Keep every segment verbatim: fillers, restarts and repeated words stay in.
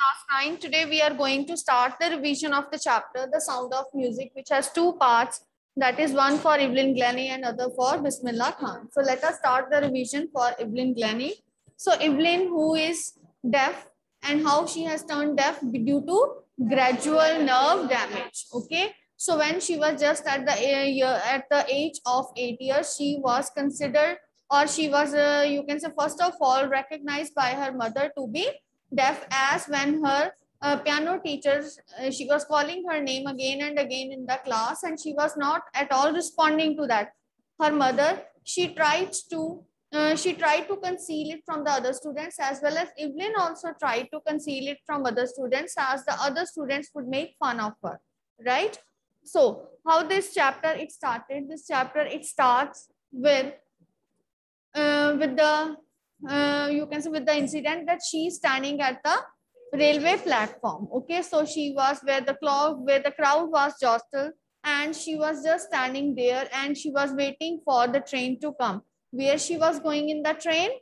class nine. Today we are going to start the revision of the chapter, The Sound of Music, which has two parts. That is one for Evelyn Glennie and other for Bismillah Khan. So let us start the revision for Evelyn Glennie. So Evelyn, who is deaf, and how she has turned deaf due to gradual nerve damage. Okay. So when she was just at the year at the age of eight years, she was considered, or she was, uh, you can say, first of all, recognized by her mother to be deaf, as when her uh, piano teacher, uh, she was calling her name again and again in the class, and she was not at all responding to that. Her mother, she tried to uh, she tried to conceal it from the other students, as well as Evelyn also tried to conceal it from other students, as the other students would make fun of her, right? So how this chapter it started? This chapter it starts with uh, with the uh, you can say with the incident that she is standing at the railway platform. Okay, so she was where the cloud where the crowd was jostled, and she was just standing there, and she was waiting for the train to come. Where she was going in the train?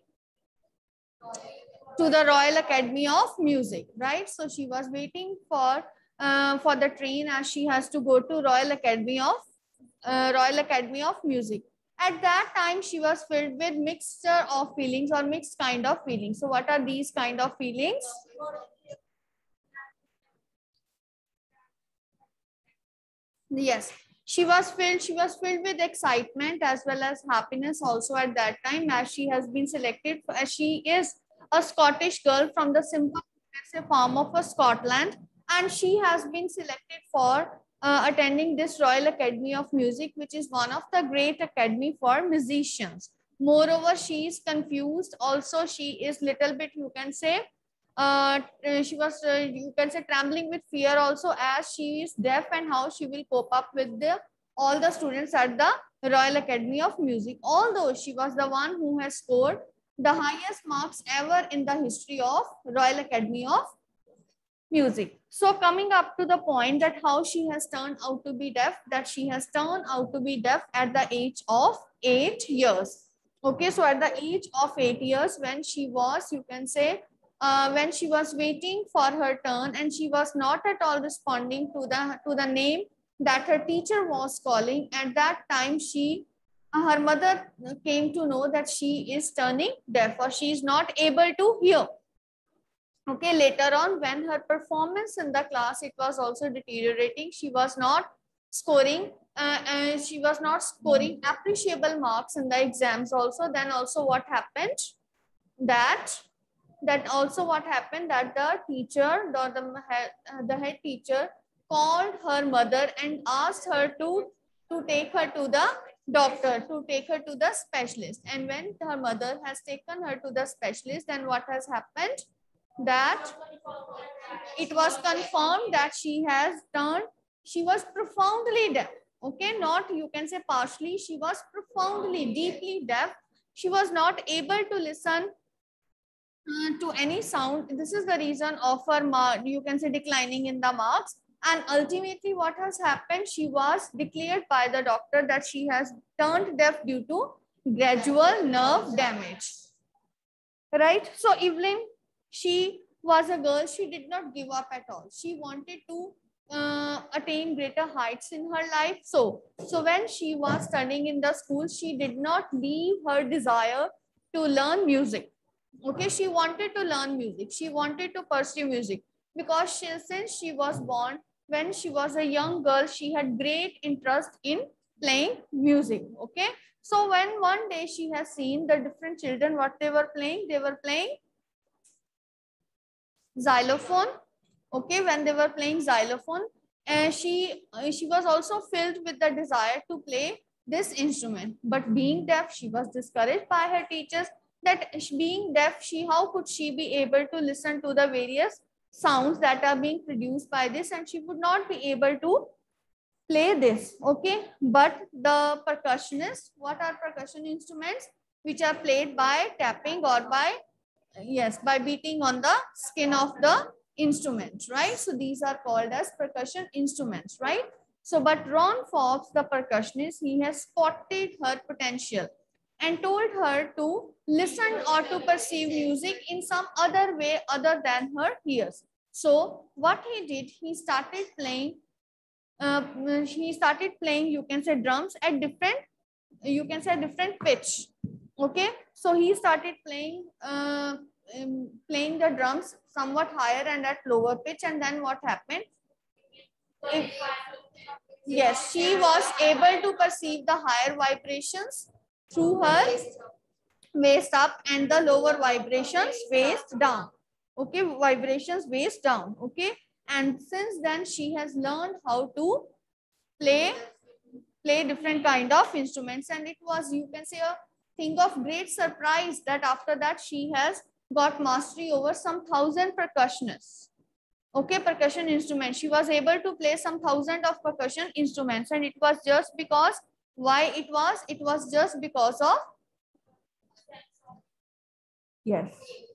To the Royal Academy of Music, right? So she was waiting for uh, for the train, as she has to go to Royal Academy of uh, Royal Academy of Music. At that time, she was filled with mixture of feelings, or mixed kind of feelings. So what are these kind of feelings? Yes, she was filled, she was filled with excitement as well as happiness also at that time, as she has been selected, as she is a Scottish girl from the simple farm of Scotland, and she has been selected for uh, attending this Royal Academy of Music, which is one of the great academy for musicians. Moreover, she is confused. Also, she is little bit, you can say, uh, she was, uh, you can say, trembling with fear also, as she is deaf, and how she will cope up with the all the students at the Royal Academy of Music. Although she was the one who has scored the highest marks ever in the history of Royal Academy of Music. So coming up to the point that how she has turned out to be deaf, that she has turned out to be deaf at the age of eight years. Okay, so at the age of eight years, when she was, you can say, uh, when she was waiting for her turn, and she was not at all responding to the to the name that her teacher was calling. At that time, she uh, her mother came to know that she is turning deaf, or she is not able to hear. Okay, later on, when her performance in the class, it was also deteriorating. She was not scoring, uh, uh, she was not scoring appreciable marks in the exams also. Then also what happened? That, that also what happened that the teacher, the, the, head, the head teacher called her mother and asked her to, to take her to the doctor, to take her to the specialist. And when her mother has taken her to the specialist, then what has happened? That it was confirmed that she has turned, she was profoundly deaf. Okay, not, you can say, partially, she was profoundly, deeply deaf. She was not able to listen uh, to any sound. This is the reason of her, you can say, declining in the marks. And ultimately what has happened, she was declared by the doctor that she has turned deaf due to gradual nerve damage. Right? So Evelyn, she was a girl, she did not give up at all. She wanted to uh, attain greater heights in her life. So, so when she was studying in the school, she did not leave her desire to learn music. Okay, she wanted to learn music. She wanted to pursue music, because she, since she was born, when she was a young girl, she had great interest in playing music. Okay. So when one day she has seen the different children, what they were playing, they were playing xylophone. Okay, when they were playing xylophone, and she she was also filled with the desire to play this instrument. But being deaf, she was discouraged by her teachers that being deaf, she how could she be able to listen to the various sounds that are being produced by this, and she would not be able to play this. Okay, but the percussionists, what are percussion instruments? Which are played by tapping, or by, yes, by beating on the skin of the instrument, right? So these are called as percussion instruments, right? So but Ron Forbes, the percussionist, he has spotted her potential and told her to listen or to perceive music in some other way other than her ears. So what he did, he started playing uh, he started playing, you can say, drums at different, you can say, different pitch. Okay, so he started playing uh, um, playing the drums somewhat higher and at lower pitch. And then what happened? If, yes, she was able to perceive the higher vibrations through her waist up and the lower vibrations waist down. Okay, vibrations waist down. Okay, and since then she has learned how to play play different kind of instruments. And it was, you can say, a thing of great surprise that after that she has got mastery over some thousand percussionists. Okay, percussion instruments. She was able to play some thousand of percussion instruments, and it was just because, why it was? It was just because of, yes.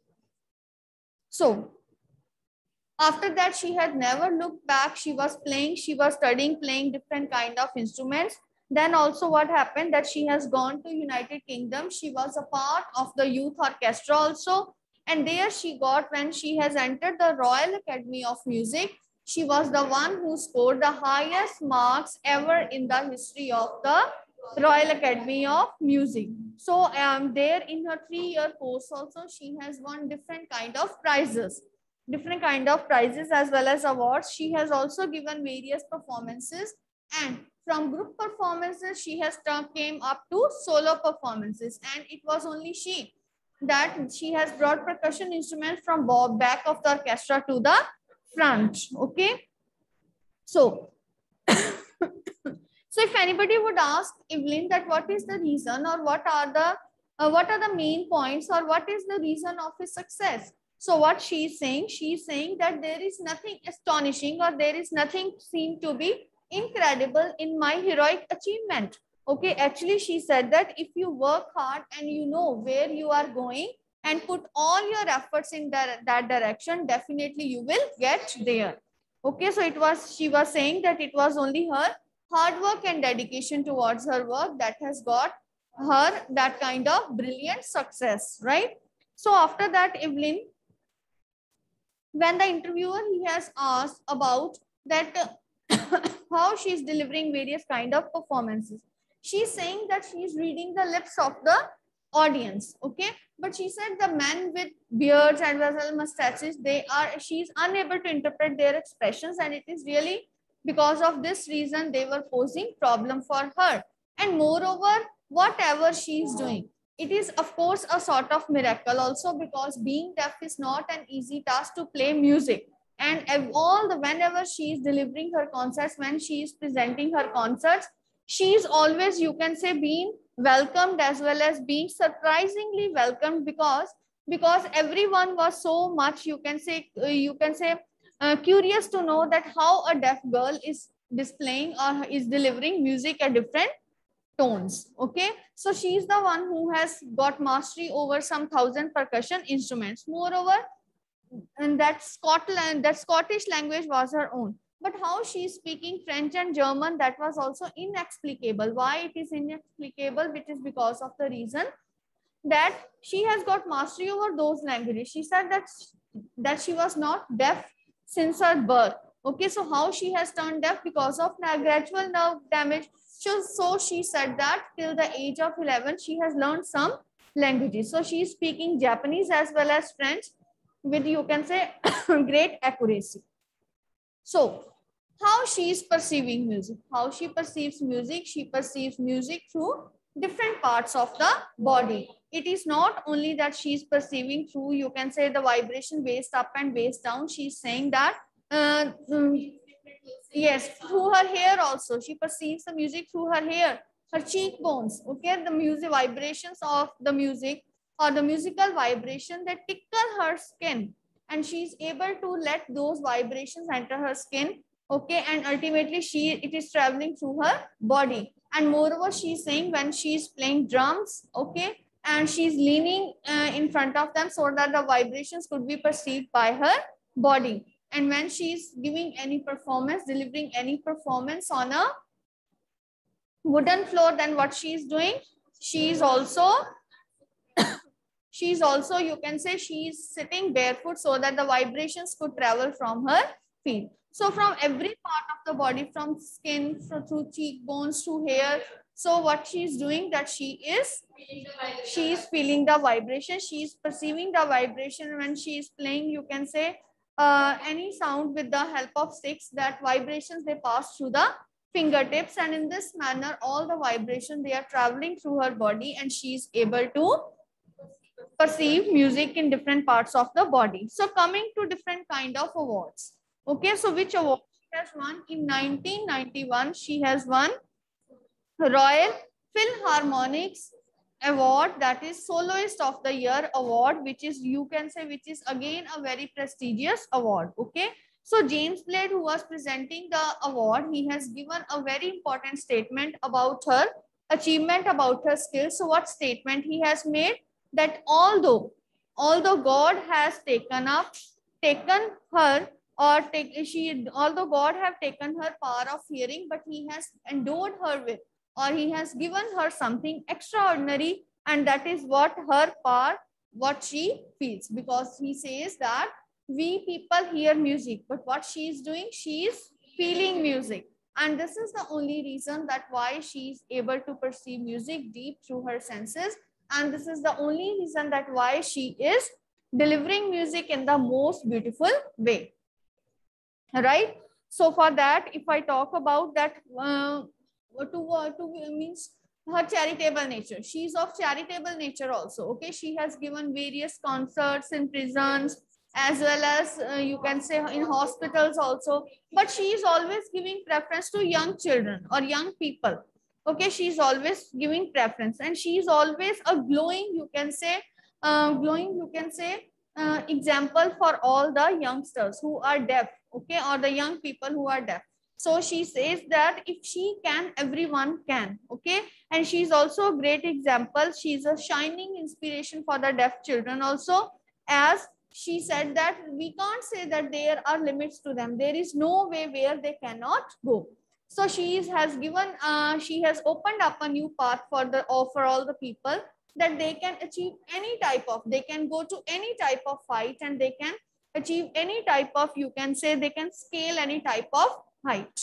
So after that, she had never looked back. She was playing, she was studying, playing different kind of instruments. Then also what happened, that she has gone to United Kingdom. She was a part of the youth orchestra also. And there she got, when she has entered the Royal Academy of Music, she was the one who scored the highest marks ever in the history of the Royal Academy of Music. So um, there in her three-year course also, she has won different kind of prizes. Different kind of prizes as well as awards. She has also given various performances, and from group performances she has came up to solo performances. And it was only she that she has brought percussion instruments from back of the orchestra to the front. Okay, so so if anybody would ask Evelyn that what is the reason, or what are the uh, what are the main points, or what is the reason of his success? So what she is saying, she is saying that there is nothing astonishing, or there is nothing seen to be incredible in my heroic achievement. Okay, actually she said that if you work hard and you know where you are going and put all your efforts in that, that direction, definitely you will get there. Okay, so it was, she was saying that it was only her hard work and dedication towards her work that has got her that kind of brilliant success, right? So after that, Evelyn, when the interviewer, he has asked about that uh, how she is delivering various kind of performances, she's saying that she is reading the lips of the audience. Okay, but she said the men with beards and well mustaches, they are, she is unable to interpret their expressions, and it is really because of this reason they were posing problem for her. And moreover, whatever she is doing, it is of course a sort of miracle also, because being deaf is not an easy task to play music. And all the, whenever she is delivering her concerts, when she is presenting her concerts, she is always, you can say, being welcomed as well as being surprisingly welcomed, because because everyone was so much, you can say, uh, you can say uh, curious to know that how a deaf girl is displaying or is delivering music at different tones. Okay, so she is the one who has got mastery over some thousand percussion instruments. Moreover, and that Scotland, that Scottish language was her own. But how she is speaking French and German, that was also inexplicable. Why it is inexplicable? Which is because of the reason that she has got mastery over those languages. She said that that she was not deaf since her birth. Okay, so how she has turned deaf? Because of gradual nerve damage. So, so she said that till the age of eleven, she has learned some languages. So she is speaking Japanese as well as French with, you can say, great accuracy. So how she is perceiving music, how she perceives music, she perceives music through different parts of the body. It is not only that she is perceiving through, you can say, the vibration waist up and waist down. She is saying that uh, um, yes, through her hair also. She perceives the music through her hair, her cheekbones. Okay, the music vibrations of the music, or the musical vibration, that tickle her skin, and she is able to let those vibrations enter her skin. Okay, and ultimately she, it is traveling through her body. And moreover, she is saying when she is playing drums, okay, and she is leaning uh, in front of them so that the vibrations could be perceived by her body. And when she is giving any performance, delivering any performance on a wooden floor, then what she is doing, she is also She is also, you can say, she is sitting barefoot so that the vibrations could travel from her feet. So from every part of the body, from skin, from, through cheekbones to hair. So what she is doing, that she is, she is feeling the vibration. She is perceiving the vibration when she is playing, you can say, uh, any sound with the help of sticks, that vibrations, they pass through the fingertips, and in this manner all the vibration, they are traveling through her body, and she is able to perceive music in different parts of the body. So coming to different kind of awards. Okay, so which award she has won? In nineteen ninety-one, she has won Royal Philharmonics Award, that is Soloist of the Year award, which is, you can say, which is again a very prestigious award. Okay, so James Blade, who was presenting the award, he has given a very important statement about her achievement, about her skills. So what statement he has made? That although although God has taken up taken her, or take she although God have taken her power of hearing, but he has endowed her with, or he has given her something extraordinary, and that is what her power, what she feels. Because he says that we people hear music, but what she is doing, she is feeling music, and this is the only reason that why she is able to perceive music deep through her senses, and this is the only reason that why she is delivering music in the most beautiful way, right? So for that, if I talk about that, uh, to, uh, to means her charitable nature, she is of charitable nature also. Okay, she has given various concerts in prisons, as well as, uh, you can say, in hospitals also, but she is always giving preference to young children or young people. Okay, she is always giving preference, and she is always a glowing, you can say, uh, glowing, you can say, uh, example for all the youngsters who are deaf, okay, or the young people who are deaf. So she says that if she can, everyone can. Okay, and she's also a great example. She's a shining inspiration for the deaf children also, as she said that we can't say that there are limits to them. There is no way where they cannot go. So she is, has given, uh, she has opened up a new path for the, uh, for all the people, that they can achieve any type of, they can go to any type of fight, and they can achieve any type of, you can say, they can scale any type of height,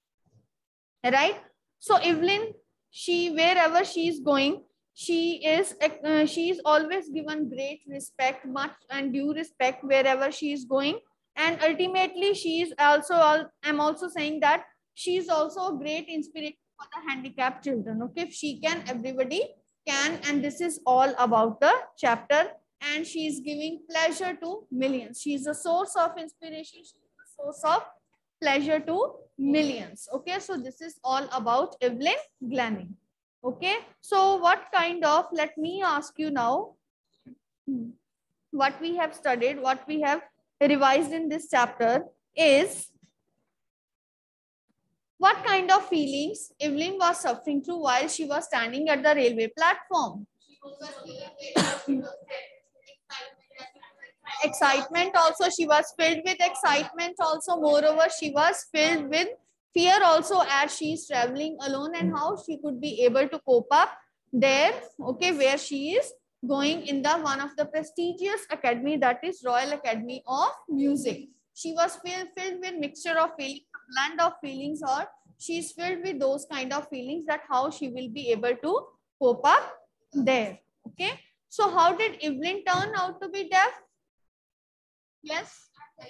right? So Evelyn, she, wherever she is going, she is, uh, she is always given great respect, much and due respect wherever she is going, and ultimately she is also, I'm also saying that she is also a great inspiration for the handicapped children. Okay, if she can, everybody can, and this is all about the chapter. And she is giving pleasure to millions. She is a source of inspiration, she is a source of pleasure to millions. Okay, so this is all about Evelyn Glennie. Okay, so what kind of, let me ask you now, what we have studied, what we have revised in this chapter is, what kind of feelings Evelyn was suffering through while she was standing at the railway platform? Excitement also, she was filled with excitement also. Moreover, she was filled with fear also, as she is traveling alone, and how she could be able to cope up there, okay, where she is going in the one of the prestigious academy, that is Royal Academy of Music. She was filled, filled with mixture of feelings, blend of feelings, or she is filled with those kind of feelings, that how she will be able to cope up there. Okay, so how did Evelyn turn out to be deaf? Yes.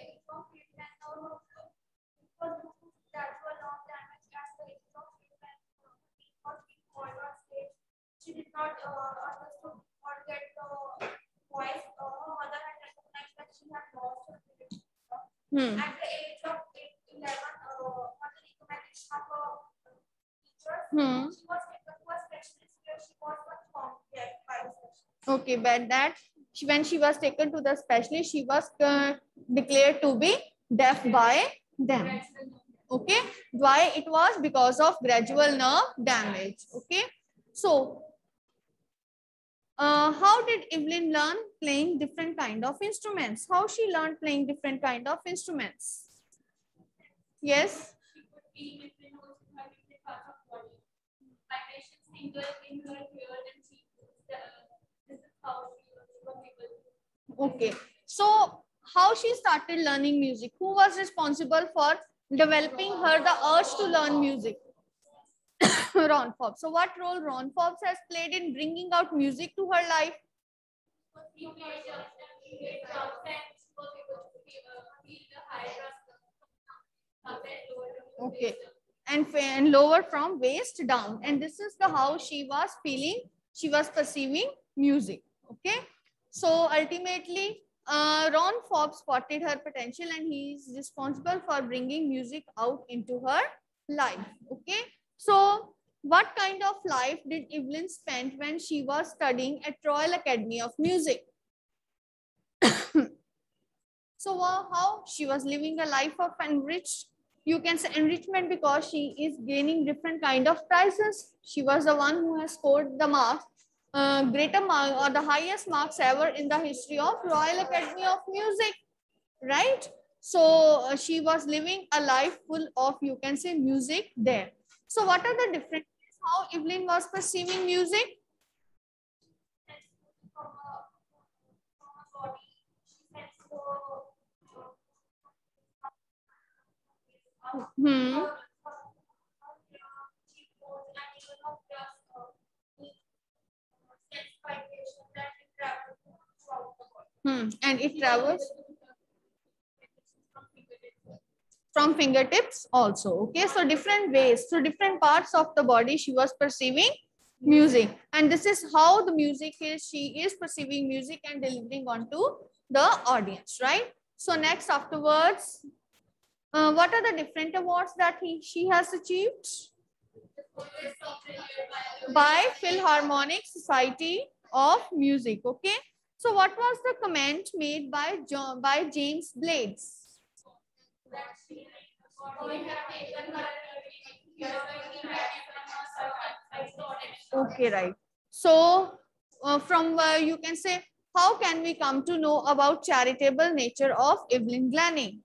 She did not uh, understood or get the voice. Uh, her mother had recognized that she had lost her hearing. Hmm. At the age of eight, eleven, uh, on the recommendation of her teachers, hmm. she was taken to a specialist where she was confirmed deaf by the specialist. Okay, but that she, when she was taken to the specialist, she was uh, declared to be deaf by them. Okay, why? It was because of gradual nerve damage. Okay, so uh, how did Evelyn learn playing different kind of instruments? How she learned playing different kind of instruments? Yes. Okay. So how she started learning music? Who was responsible for developing her the urge to learn music? Ron Forbes. So what role Ron Forbes has played in bringing out music to her life? Okay. And, and lower from waist down. And this is the how she was feeling, she was perceiving music. Okay. So ultimately, uh, Ron Forbes spotted her potential and he is responsible for bringing music out into her life. Okay. So what kind of life did Evelyn spend when she was studying at Royal Academy of Music? So uh, how she was living a life of enriched, you can say enrichment, because she is gaining different kind of prizes. She was the one who has scored the marks, uh, greater mark or the highest marks ever in the history of Royal Academy of Music, right? So uh, she was living a life full of, you can say, music there. So what are the differences how Evelyn was perceiving music? Hmm. Hmm. And it travels from fingertips also. Okay, so different ways, so different parts of the body she was perceiving music, and this is how the music is, she is perceiving music and delivering onto the audience, right? So next afterwards, uh, what are the different awards that he she has achieved? By Philharmonic Society of Music. Okay, so what was the comment made by John, by James Blades? Okay, right. So uh, from uh, you can say, how can we come to know about charitable nature of Evelyn Glanning?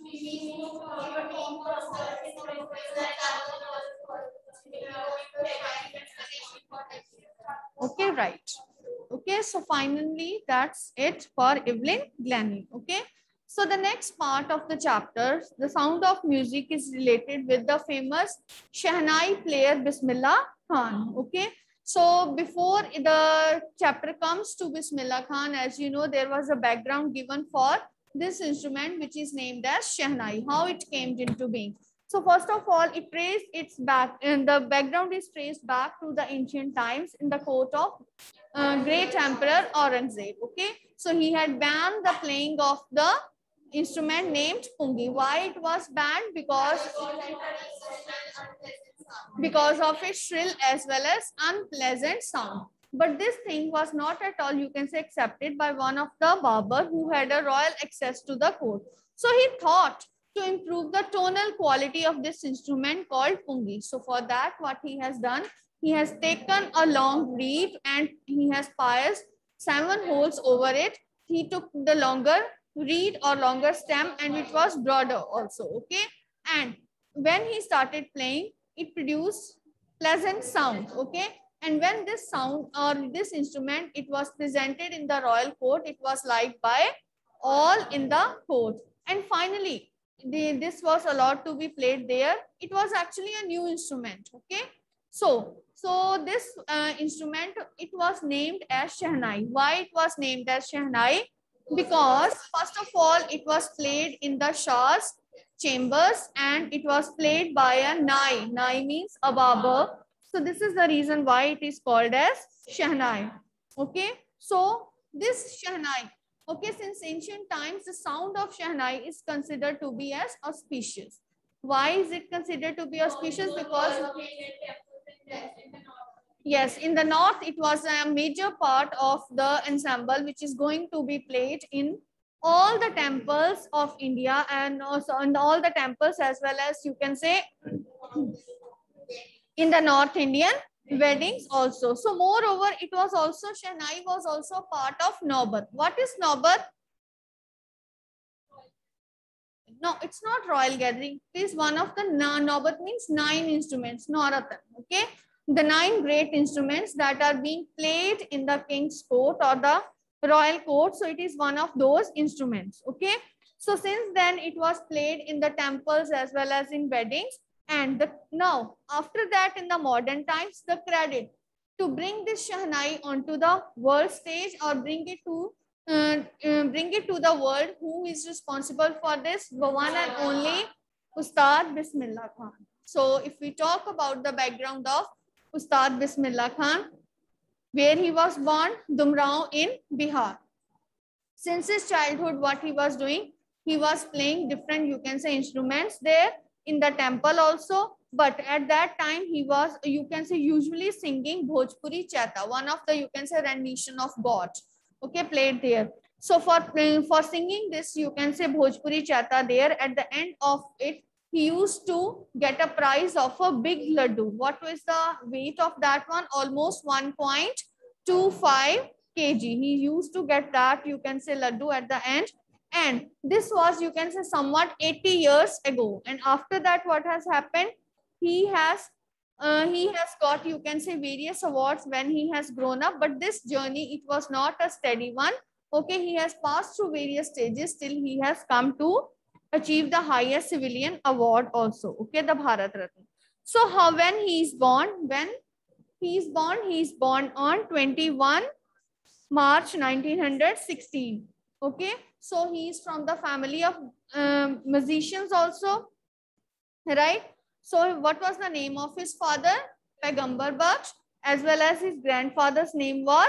Okay, right. Okay, so finally, that's it for Evelyn Glanning. Okay, so the next part of the chapter, the sound of music, is related with the famous Shehnai player Bismillah Khan. Okay, so before the chapter comes to Bismillah Khan, as you know, there was a background given for this instrument, which is named as Shehnai, how it came into being. So first of all, it traced its back, and the background is traced back to the ancient times in the court of uh, great emperor Aurangzeb. Okay, so he had banned the playing of the instrument named pungi. Why it was banned? Because because of its shrill as well as unpleasant sound. But this thing was not at all, you can say, accepted by one of the barber who had a royal access to the court. So he thought to improve the tonal quality of this instrument called pungi. So for that, what he has done, he has taken a long reed and he has pierced seven holes over it. He took the longer reed or longer stem and it was broader also. Okay. And when he started playing, it produced pleasant sound. Okay. And when this sound or this instrument, it was presented in the royal court, it was liked by all in the court. And finally, the, this was allowed to be played there. It was actually a new instrument. Okay. So, so this uh, instrument, it was named as Shehnai. Why it was named as Shehnai? Because first of all, it was played in the Shah's chambers and it was played by a Nai. Nai means a barber. So this is the reason why it is called as Shehnai. Okay. So this Shehnai, okay, since ancient times, the sound of Shehnai is considered to be as auspicious. Why is it considered to be auspicious? Because yes, in the north, it was a major part of the ensemble, which is going to be played in all the temples of India and also in all the temples, as well as you can say in the North Indian weddings also. So moreover, it was also, Shehnai was also part of Naubat. What is Naubat? No, it's not royal gathering. It is one of the Naubat means nine instruments, Nauratan. Okay. The nine great instruments that are being played in the king's court or the royal court. So it is one of those instruments. Okay. So since then it was played in the temples as well as in weddings. And the, now after that in the modern times, the credit to bring this Shahnai onto the world stage or bring it to uh, uh, bring it to the world, who is responsible for this? The one and only Ustad Bismillah Khan. So if we talk about the background of Ustad Bismillah Khan, where he was born, Dumrao in Bihar. Since his childhood, what he was doing, he was playing different, you can say, instruments there in the temple also. But at that time, he was, you can say, usually singing Bhojpuri Chaita, one of the, you can say, rendition of God, okay, played there. So for, for singing this, you can say Bhojpuri Chaita there, at the end of it, he used to get a prize of a big laddu. What was the weight of that one? Almost one point two five kilograms. He used to get that, you can say, laddu at the end. And this was, you can say, somewhat eighty years ago. And after that, what has happened? He has, uh, he has got, you can say, various awards when he has grown up. But this journey, it was not a steady one. Okay, he has passed through various stages till he has come to achieve the highest civilian award also. Okay, the Bharat Ratna. So how, when he is born, when he is born, he is born on twenty-first March nineteen sixteen. Okay, so he is from the family of um, musicians also, right? So what was the name of his father? Paigambar Baksh, as well as his grandfather's name was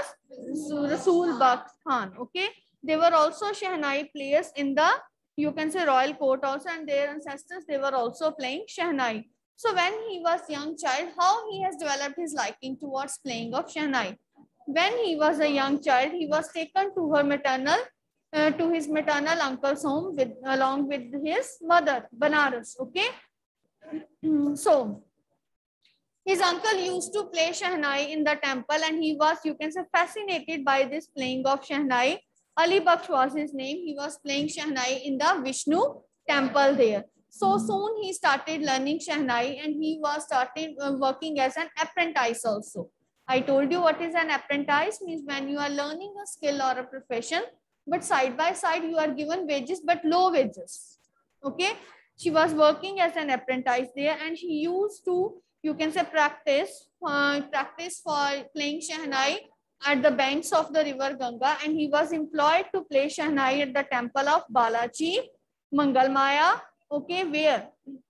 Rasool Baksh Khan. Okay, they were also Shahnai players in the, you can say, royal court also, and their ancestors, they were also playing Shahnai. So when he was young child, how he has developed his liking towards playing of Shahnai? When he was a young child, he was taken to her maternal, uh, to his maternal uncle's home with, along with his mother, Banaras. Okay. So his uncle used to play Shahnai in the temple, and he was, you can say, fascinated by this playing of Shahnai. Ali Baksh was his name. He was playing Shahnai in the Vishnu temple there. So soon he started learning Shahnai, and he was started uh, working as an apprentice also. I told you what is an apprentice means, when you are learning a skill or a profession, but side by side you are given wages, but low wages. Okay. She was working as an apprentice there, and she used to, you can say, practice, uh, practice for playing Shahnai at the banks of the river Ganga, and he was employed to play Shahnai at the temple of Balaji, Mangalmaya, okay, where,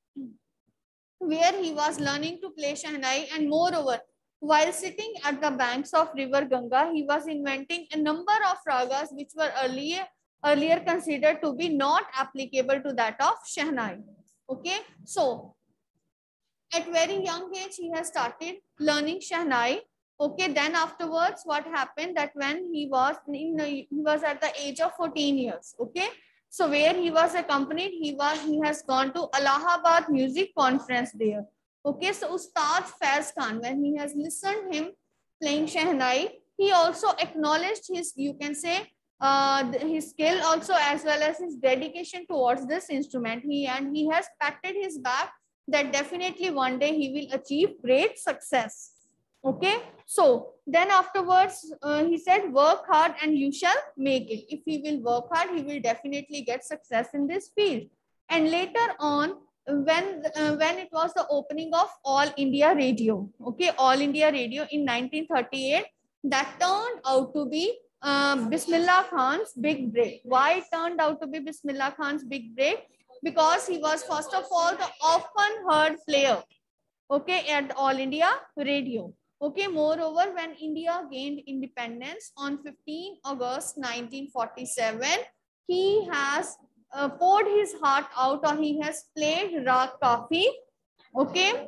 where he was learning to play Shahnai. And moreover, while sitting at the banks of river Ganga, he was inventing a number of ragas which were earlier earlier considered to be not applicable to that of Shahnai. Okay, so at very young age, he has started learning Shahnai. Okay, then afterwards, what happened that when he was in, he was at the age of fourteen years. Okay, so where he was accompanied, he was he has gone to Allahabad Music Conference there. Okay, so Ustad Faiz Khan, when he has listened him playing Shahnai, he also acknowledged his, you can say, uh, his skill also, as well as his dedication towards this instrument. He and he has patted his back that definitely one day he will achieve great success. Okay, so then afterwards uh, he said, work hard and you shall make it. If he will work hard, he will definitely get success in this field. And later on, when uh, when it was the opening of All India Radio, okay, All India Radio in nineteen thirty-eight, that turned out to be uh, Bismillah Khan's big break. Why it turned out to be Bismillah Khan's big break? Because he was, first of all, the often heard player, okay, at All India Radio. Okay, moreover, when India gained independence on fifteenth August nineteen forty-seven, he has uh, poured his heart out, or he has played Raag Kafi, okay,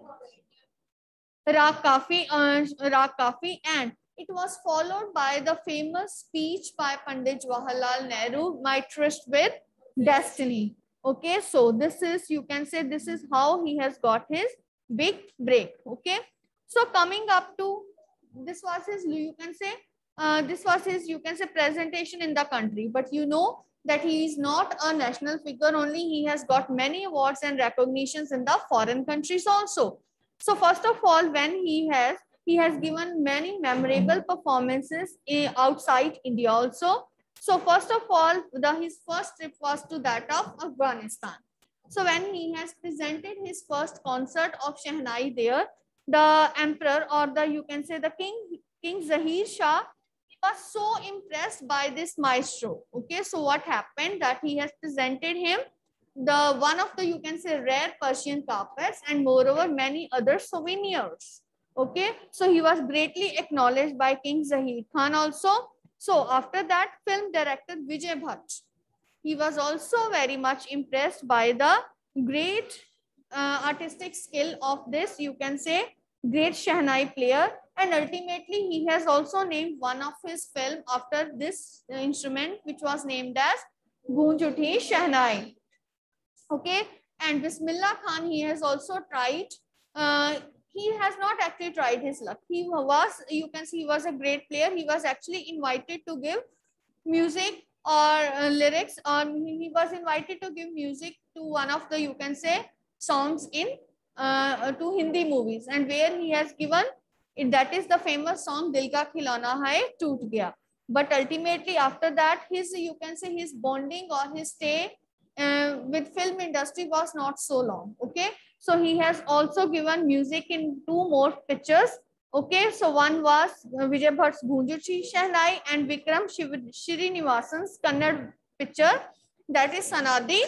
Raag Kafi, uh, Raag Kafi, and it was followed by the famous speech by Pandit Jawaharlal Nehru, My Tryst with Destiny. Okay, so this is, you can say, this is how he has got his big break. Okay, so coming up to, this was his, you can say, uh, this was his, you can say, presentation in the country. But you know that he is not a national figure only. He has got many awards and recognitions in the foreign countries also. So first of all, when he has He has given many memorable performances in, outside India also. So first of all, the, his first trip was to that of Afghanistan. So when he has presented his first concert of Shehnai there, the emperor, or the you can say the king, King Zahir Shah, he was so impressed by this maestro. Okay, so what happened that he has presented him the one of the you can say rare Persian carpets and moreover many other souvenirs. Okay, so he was greatly acknowledged by King Zahir Khan also. So after that, film director Vijay Bhatt, he was also very much impressed by the great uh, artistic skill of this, you can say, great Shehnai player. And ultimately, he has also named one of his film after this instrument, which was named as Goonj Uthi Shehnai. Okay, and Bismillah Khan, he has also tried. Uh, he has not actually tried his luck. He was, you can see, he was a great player. He was actually invited to give music or uh, lyrics, or he was invited to give music to one of the, you can say, songs in uh, to Hindi movies, and where he has given it, that is the famous song Dil Ka Khilona Hai Toot Gaya. But ultimately after that, his, you can say, his bonding or his stay uh, with film industry was not so long. Okay, so he has also given music in two more pictures. Okay, so one was Vijay Bhatt's Goonj Uthi Shehnai and Vikram Srinivasan's Kannada picture, that is Sanadi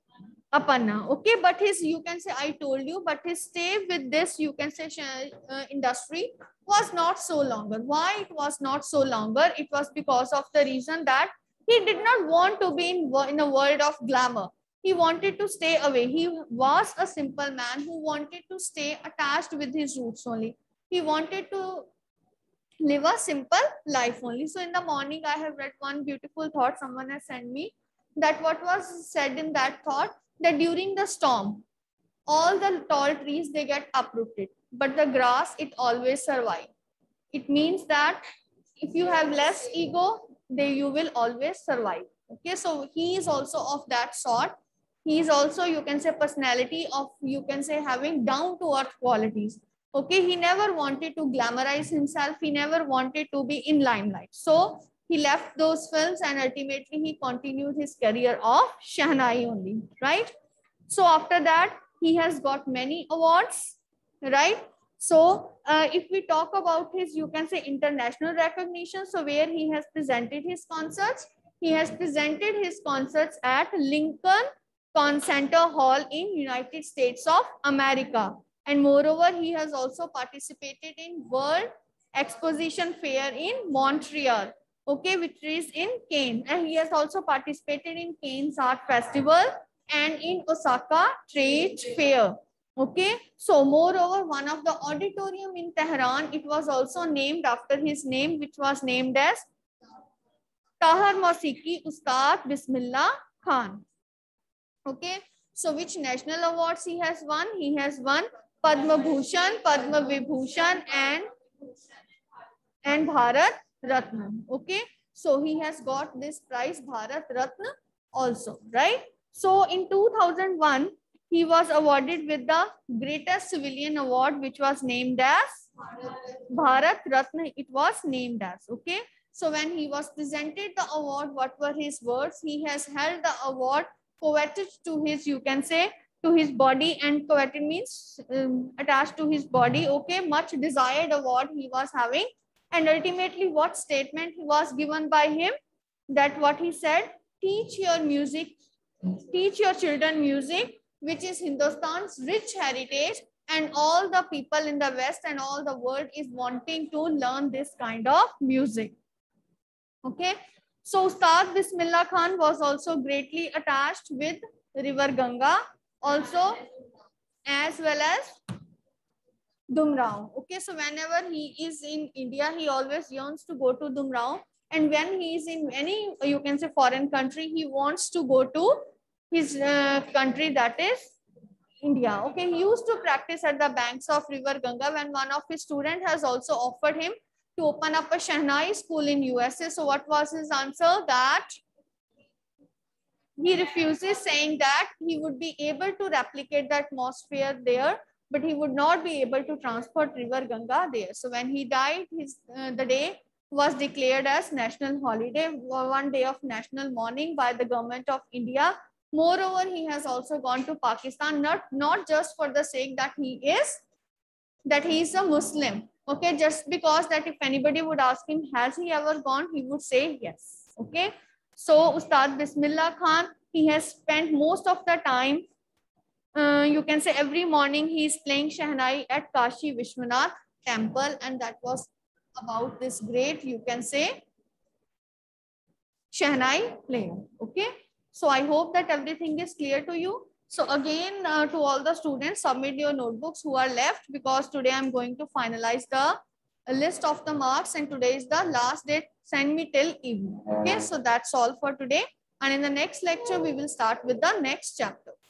Apanna. Okay, but his, you can say, I told you, but his stay with this, you can say, uh, industry was not so longer. Why it was not so longer? It was because of the reason that he did not want to be in, in a world of glamour. He wanted to stay away. He was a simple man who wanted to stay attached with his roots only. He wanted to live a simple life only. So in the morning, I have read one beautiful thought someone has sent me, that what was said in that thought, that during the storm, all the tall trees, they get uprooted, but the grass, it always survives. It means that if you have less ego, they you will always survive. Okay, so he is also of that sort. He is also, you can say, personality of, you can say, having down to earth qualities. Okay, he never wanted to glamorize himself. He never wanted to be in limelight. So he left those films and ultimately he continued his career of Shehnai only, right? So after that, he has got many awards, right? So uh, if we talk about his, you can say, international recognition, so where he has presented his concerts, he has presented his concerts at Lincoln Concert Hall in United States of America. And moreover, he has also participated in World Exposition Fair in Montreal, okay, which is in Cannes. And he has also participated in Cannes Art Festival and in Osaka Trade Fair. Okay, so moreover, one of the auditorium in Tehran, it was also named after his name, which was named as Tahar Mausiki Ustad Bismillah Khan. Okay, so which national awards he has won? He has won Padma Bhushan, Padma Vibhushan, and and Bharat Ratna. Okay, so he has got this prize Bharat Ratna also, right? So in two thousand one, he was awarded with the greatest civilian award, which was named as Bharat Ratna. It was named as, okay. So when he was presented the award, what were his words? He has held the award coveted to his, you can say, to his body, and coveted means um, attached to his body. Okay, much desired award he was having. And ultimately, what statement was given by him? That what he said, teach your music, teach your children music, which is Hindustan's rich heritage, and all the people in the West and all the world is wanting to learn this kind of music. Okay, so Ustad Bismillah Khan was also greatly attached with River Ganga, also as well as Dumrao. Okay, so whenever he is in India, he always yearns to go to Dumrao. And when he is in any, you can say, foreign country, he wants to go to his uh, country, that is India. Okay, he used to practice at the banks of River Ganga when one of his students has also offered him to open up a Shehnai school in U S A. So what was his answer? That he refuses, saying that he would be able to replicate the atmosphere there, but he would not be able to transport river Ganga there. So when he died, his uh, the day was declared as national holiday, one day of national mourning by the government of India. Moreover, he has also gone to Pakistan, not, not just for the sake that he is, that he is a Muslim. Okay, just because that if anybody would ask him, has he ever gone? He would say yes. Okay, so Ustad Bismillah Khan, he has spent most of the time, uh, you can say every morning he is playing Shahnai at Kashi Vishwanath temple, and that was about this great, you can say, Shahnai player. Okay, so I hope that everything is clear to you. So again, uh, to all the students, submit your notebooks who are left, because today I'm going to finalize the list of the marks, and today is the last date. Send me till evening. Okay, so that's all for today. And in the next lecture, we will start with the next chapter.